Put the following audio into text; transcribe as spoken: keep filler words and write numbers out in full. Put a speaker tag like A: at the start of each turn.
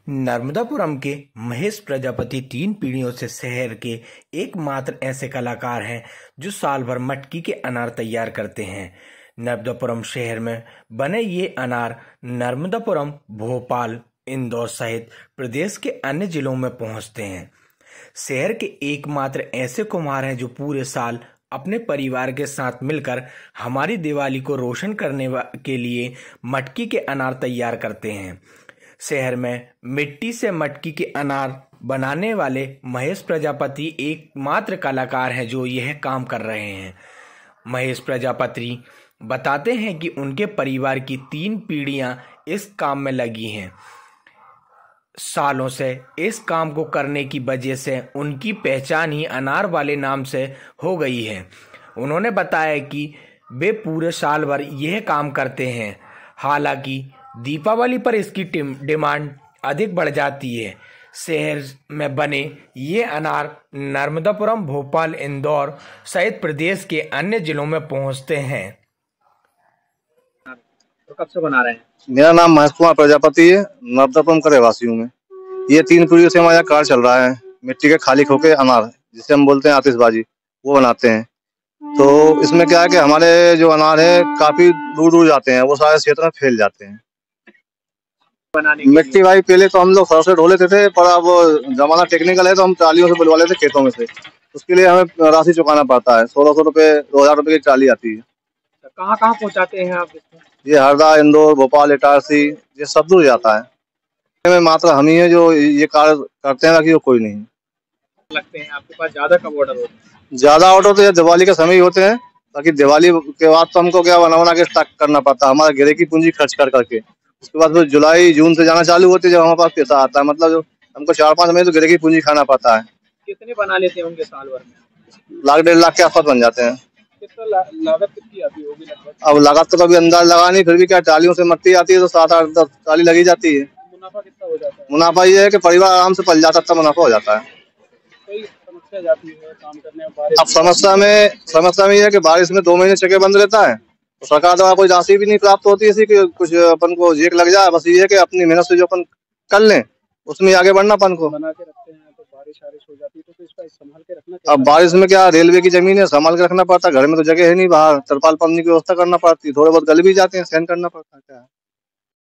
A: नर्मदापुरम के महेश प्रजापति तीन पीढ़ियों से शहर के एकमात्र ऐसे कलाकार हैं जो साल भर मटकी के अनार तैयार करते हैं। नर्मदापुरम शहर में बने ये अनार नर्मदापुरम, भोपाल, इंदौर सहित प्रदेश के अन्य जिलों में पहुंचते हैं। शहर के एकमात्र ऐसे कुम्हार हैं जो पूरे साल अपने परिवार के साथ मिलकर हमारी दिवाली को रोशन करने के लिए मटकी के अनार तैयार करते हैं। शहर में मिट्टी से मटकी के अनार बनाने वाले महेश प्रजापति एकमात्र कलाकार हैं जो यह काम कर रहे हैं। महेश प्रजापति बताते हैं कि उनके परिवार की तीन पीढ़ियां इस काम में लगी हैं। सालों से इस काम को करने की वजह से उनकी पहचान ही अनार वाले नाम से हो गई है। उन्होंने बताया कि वे पूरे साल भर यह काम करते हैं, हालांकि दीपावली पर इसकी डिमांड अधिक बढ़ जाती है। शहर में बने ये अनार नर्मदापुरम, भोपाल, इंदौर सहित प्रदेश के अन्य जिलों में पहुंचते हैं।
B: तो कब से बना रहे हैं?
C: मेरा नाम महेश कुमार प्रजापति है, नर्मदापुरम का रहवासी हूँ मैं। ये तीन पीढ़ियों से हमारा कार चल रहा है। मिट्टी के खाली खोखे अनार, जिसे हम बोलते हैं आतिशबाजी, वो बनाते हैं। तो इसमें क्या है कि हमारे जो अनार है काफी दूर दूर जाते हैं, वो सारे क्षेत्र में फैल जाते हैं। मिट्टी भाई पहले तो हम लोग सर से ढो लेते थे, पर अब जमाना टेक्निकल है तो हम ट्रालियों से बुलवा लेते खेतों में से। उसके लिए हमें राशि चुकाना पड़ता है, सोलह सौ रुपए दो हजार रुपए की ट्राली आती है।
B: कहाँ कहाँ पहुँचाते हैं आप इसको?
C: ये हरदा, इंदौर, भोपाल, इटारसी, ये सब दूर जाता है। में मात्र हम ही है जो ये कार्य करते हैं, बाकी वो कोई नहीं।
B: लगते हैं आपके पास ज्यादा कब ऑर्डर होते हैं?
C: ज्यादा ऑर्डर तो ये दिवाली के समय ही होते हैं, बाकी दिवाली के बाद तो हमको क्या बना बना के स्टॉक करना पड़ता है, हमारा गिरे की पूंजी खर्च कर करके। उसके बाद फिर जुलाई जून से जाना चालू होती है जब हमारे पास पैसा आता है, मतलब जो हमको चार पाँच महीने तो गिरे की पूंजी खाना पड़ता है।
B: कितने बना लेते होंगे साल भर में?
C: लाख डेढ़ लाख के आसपास बन जाते हैं।
B: कितना ला, लागत कितनी आती होगी लगभग?
C: अब लागत तो कभी अंदाज लगा नहीं, फिर भी क्या ट्रालियों से मट्टी आती है तो सात आठ दस ट्राली लगी जाती है।
B: मुनाफा कितना हो जाता है?
C: मुनाफा ये है कि परिवार आराम से पल जाता, तब मुनाफा हो जाता है।
B: कोई समस्या जाती है काम करने में? बारिश
C: अब समस्या में समस्या में ये है कि बारिश में दो महीने चक्के बंद रहता है, तो सरकार द्वारा कोई राशि भी नहीं प्राप्त होती है कि कुछ अपन को जेक लग जाए। बस ये है कि अपनी मेहनत से जो अपन कर लें उसमें आगे बढ़ना अपन को।
B: बना के रखते हैं तो बारिश बारिश हो जाती है तो इसका संभाल के रखना।
C: अब बारिश में क्या रेलवे की जमीन है, संभाल के रखना पड़ता है। घर में तो जगह है नहीं, बाहर तरपाल पन्नी की व्यवस्था करना पड़ती है। थोड़े बहुत गल भी जाते हैं, सहन करना पड़ता है। क्या